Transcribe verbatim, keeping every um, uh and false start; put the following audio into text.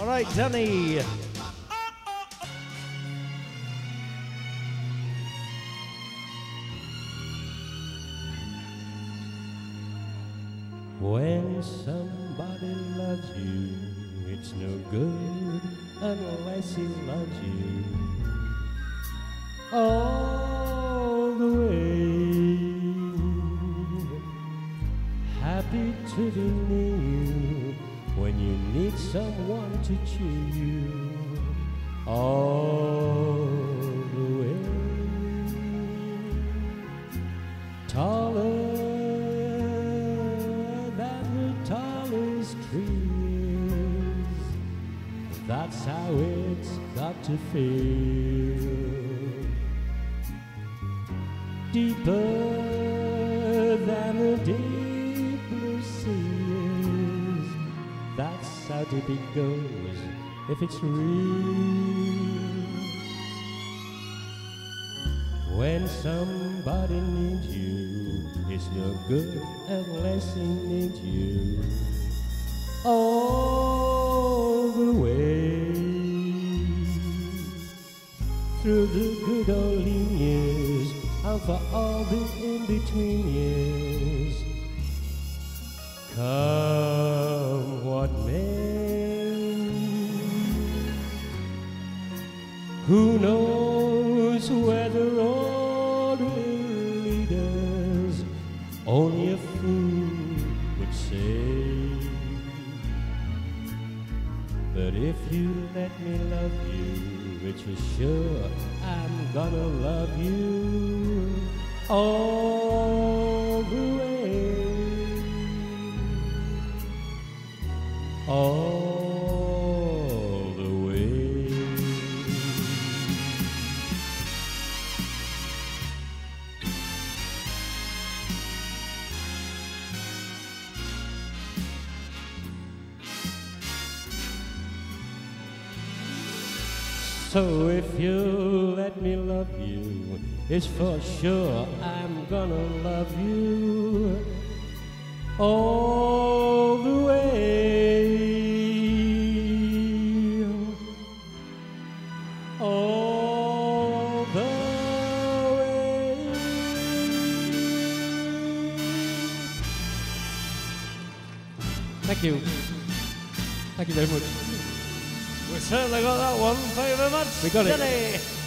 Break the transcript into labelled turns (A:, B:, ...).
A: All right, Danny. When somebody loves you, it's no good unless he loves you all the way. Happy to be near you when you need someone to cheer you all the way. Taller that's how it's got to feel. Deeper than the deep blue sea is. That's how deep it goes if it's real. When somebody needs you, it's no good unless he needs you all the way. Through the good old lean years and for all the in-between years, come what may. Who knows where the road will lead us? Only a fool would say. But if you let me love you, it's for sure I'm gonna love you all the way, all the way. So if you let me love you, it's for sure I'm gonna love you all the way, all the way. Thank you. Thank you very much.
B: We certainly got that one. Thank you very much,
A: We got it.
B: Danny.